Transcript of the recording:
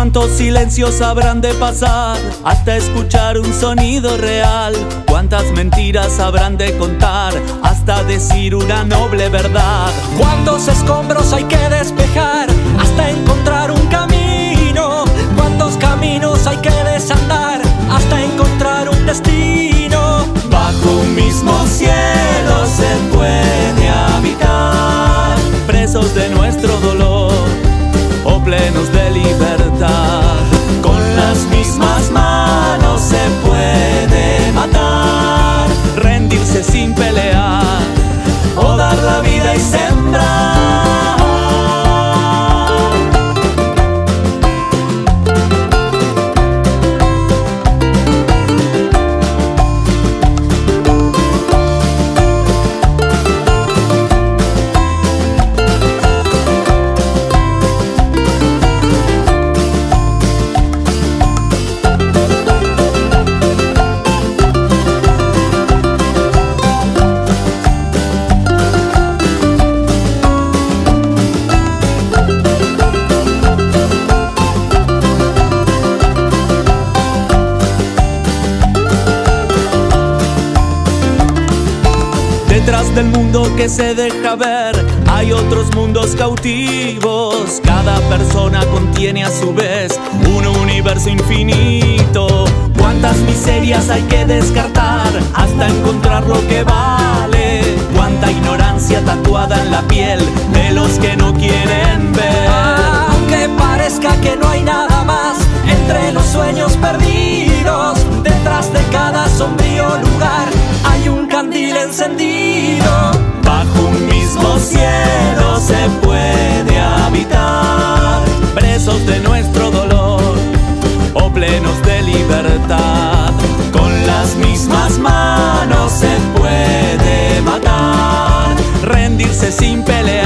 ¿Cuántos silencios habrán de pasar hasta escuchar un sonido real? ¿Cuántas mentiras habrán de contar hasta decir una noble verdad? ¿Cuántos escombros hay que despejar hasta encontrar un camino? ¿Cuántos caminos hay que desandar hasta encontrar un destino? Bajo un mismo cielo se puede habitar, presos de nuestro dolor o plenos de libertad. Con las mismas manos se puede matar, rendirse sin pelear o dar la vida y sembrar. Detrás del mundo que se deja ver hay otros mundos cautivos. Cada persona contiene a su vez un universo infinito. Cuántas miserias hay que descartar hasta encontrar lo que vale. Cuánta ignorancia tatuada en la piel de los que no quieren ver. Aunque parezca que no hay nada más entre los sueños perdidos, detrás de cada sombrío lugar hay un candil encendido. Bajo un mismo cielo se puede habitar, presos de nuestro dolor o plenos de libertad. Con las mismas manos se puede matar, rendirse sin pelear